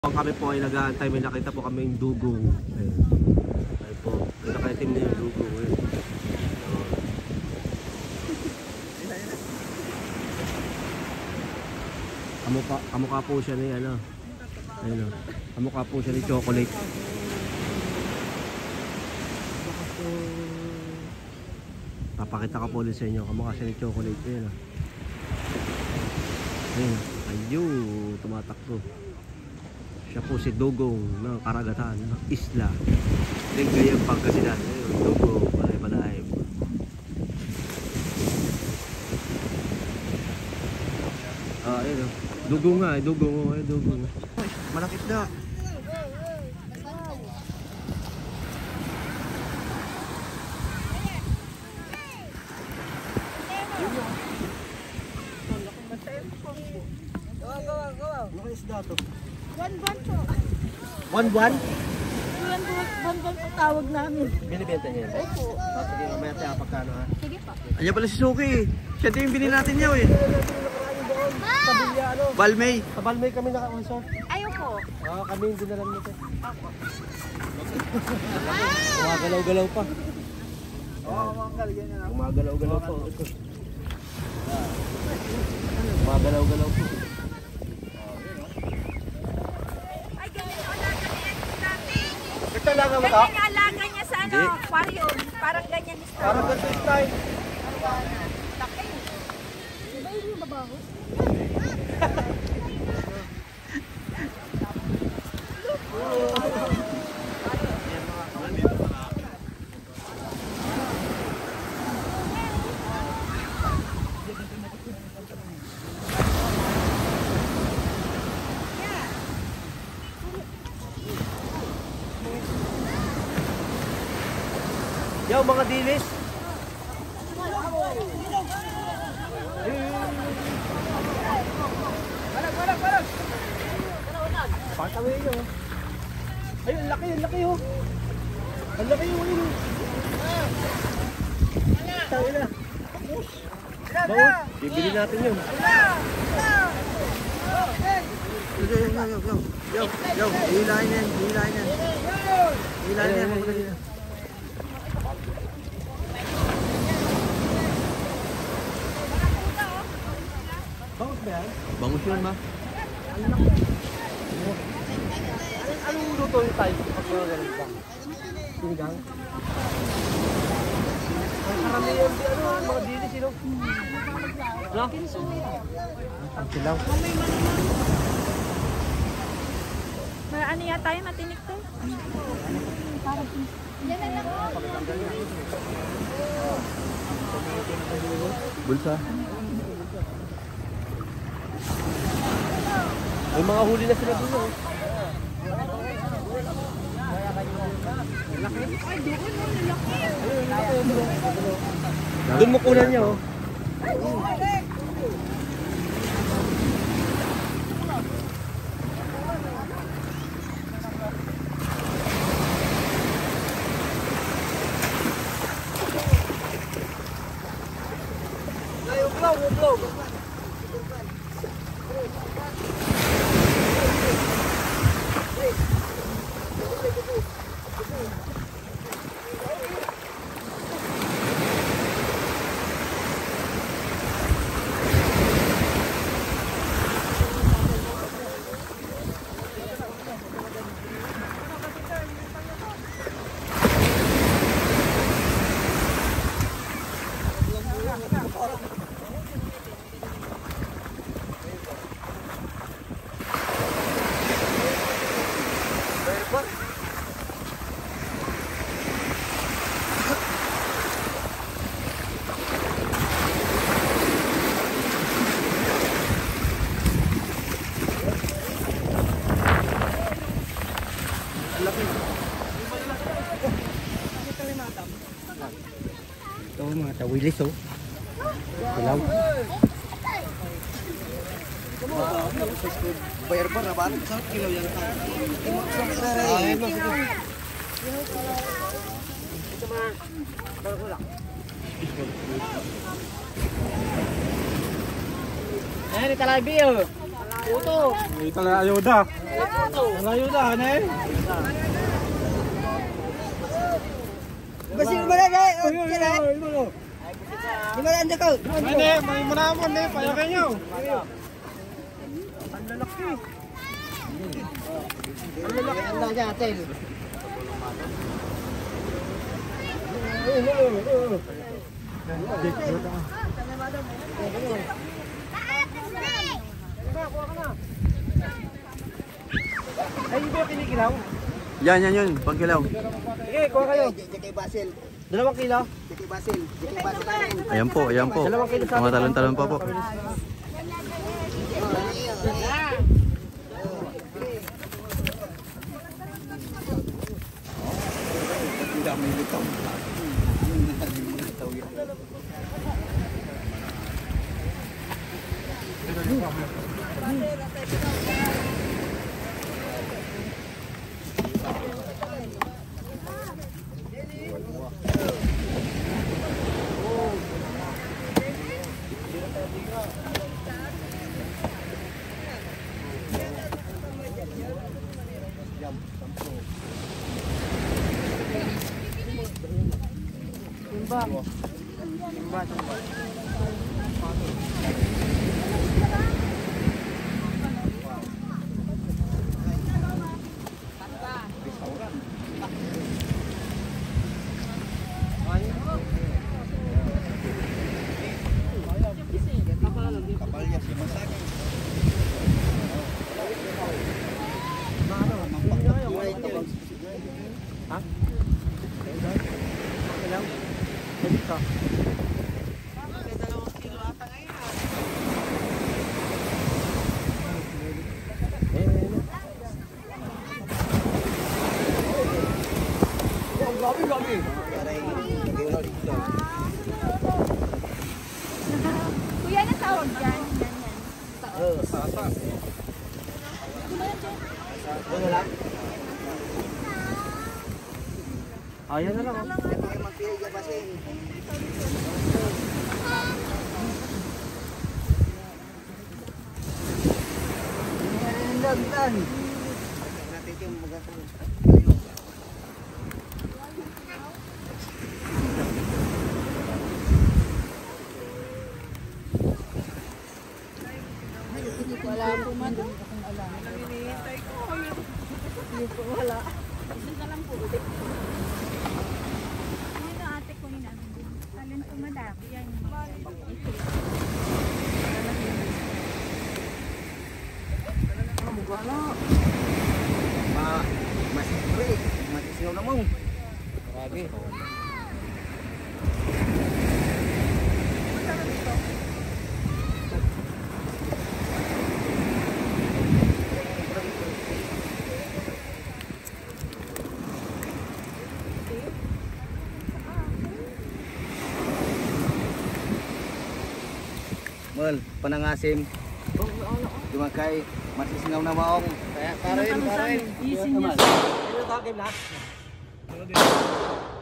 Kami po ay nag-aantay, may nakita po kami yung dugong. Ayun. Ayun po, may nakaitim na yung dugong. Ayun. Kamukha po siya ni ano. Ayun o. Kamukha po siya ni Chocolate. Papakita ko po ulit sa inyo. Kamukha siya ni Chocolate. Ayun o. Ayun. Ayun. Tumatakbo. Siya po si Dugong ng karagatan ng isla Lingayen, Pangasinan. Ayun, Dugong, balay-balay. Ayun o. Dugong nga, Dugong. Ay, Dugong. Malakit na. Ano isda to? Buwan-buwan po. Buwan-buwan? Buwan-buwan po tawag namin. Binibenta niya yun? Opo. Sige, mamaya tayo pagkano ha? Sige po. Ayan pala si Suki. Siya din yung binili natin niya eh. Sa Bilya ano? Balmay. Sa Balmay kami naka-resort. Ayaw po. Kami yung dinalan nito. Gumagalaw-galaw pa. Gumagalaw-galaw pa. Gumagalaw-galaw pa. Ganyan yung alaga niya sa ano, aquarium. Parang ganyan yung style. Parang ganito yung style. Laki. Diba yung mabaho? Yo, mga dilis. Balag. Patawin nyo. Ayun, ang laki oh. Ang laki yung ulo. Tawin na. Baon, bibili natin yun. Yo, hilahin yan. Hilahin yan, magdali na. Bangus ba yan? Bangus yun, ma. Anong luto yung tayo pag mga ganun pa? Sinigang? Ang karamihan di ano, mga dilis yun. No? Ang silaw. Ano yata yung matinik to? Yan na lang. Bulsa. May mga huli na sila dun, oh. Doon mo kunan niya, oh. Uplaw. Ito mga tawilis, oh. Silaw. Bayar pa na ba? Saan kilaw yan? Ayun mo, sige. Ito mga barkulak. Ayan, italabi, oh. Puto. Italabi, ayuda. Malayo na, ano eh? Basi malala, sila. Di ba anda ko? Hindi, may manamon eh, payakin nyo. Ang lalaki. Ang lalaki ang lagi atin. Ay, hindi ba kinikilaw? Yan yun, pagkilaw. Sige, kuha kayo. Jackie Basil. 2 kilo. Jackie Basil. Jackie Basil namin. Ayan po. Mga talon-talon pa po. Kuya, na tawag dyan. Ayan na lang. Jackie Magpili, Jackie Basil. Landan. Natin yung magkakaroon. Wala po man. Hinihintay ko. Hindi po wala. Isang ka lang po. Ano ate ko yun? Talent ko madami. Yan. Masisigaw na mo. Grabe. Mal, panangasim. Dumakay, masisingaw na maong. Kaya, para rin. Easy niya. Ito tagim na.